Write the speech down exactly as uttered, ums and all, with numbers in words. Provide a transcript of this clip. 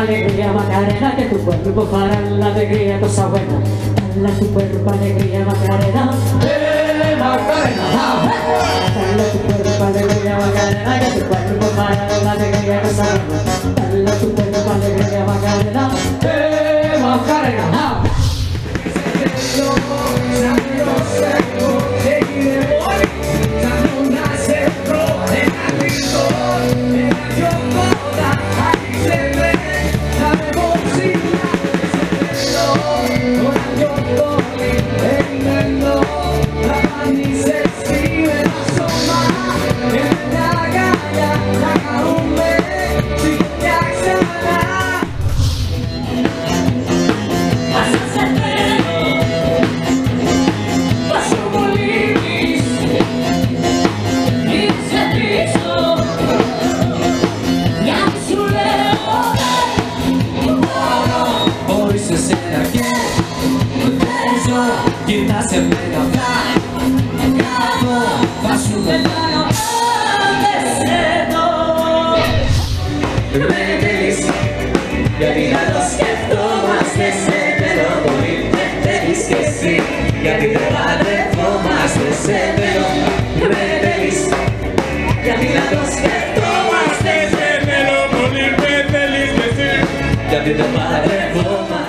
alegría Macarena, que tu cuerpo para la alegría cosa buena. Dale a tu cuerpo alegría Macarena, eh Macarena. Dale a tu cuerpo alegría Macarena, que tu cuerpo para la alegría cosa buena. Dale a tu cuerpo alegría Macarena, eh Macarena. Κοιτάσαι με καυτά, κάτω, θα σου πετάνω άντες εδώ. Με θέλεις, γιατί να το σκεφτόμαστε σε θέλω πολύ. Με θέλεις κι εσύ, γιατί δεν παντρευόμαστε σε θέλω. Με θέλεις, γιατί να το σκεφτόμαστε σε θέλω πολύ. Με θέλεις κι εσύ, γιατί δεν παντρευόμαστε.